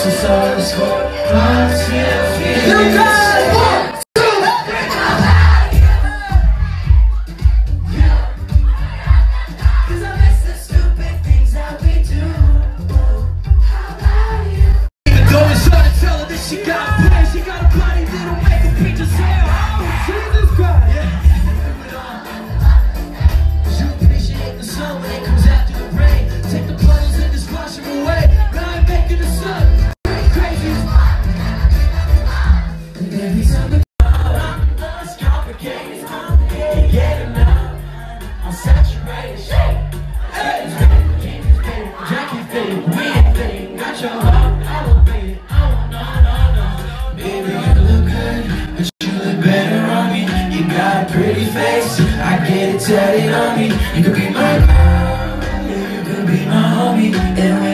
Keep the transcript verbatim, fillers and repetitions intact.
search for positive feelings. She got a place, she got a body that'll make a picture say, oh, Jesus Christ. Yeah. You appreciate the sun when it comes after the rain. Take the puddles and just wash them away. But I ain't making the sun crazy. And every time the it's complicated, can't get enough. I'm saturated. Hey, Jackie thing, weird thing, got your heart elevated. Pretty face, I get it tatted on me. You could be my girl, you could be my homie. And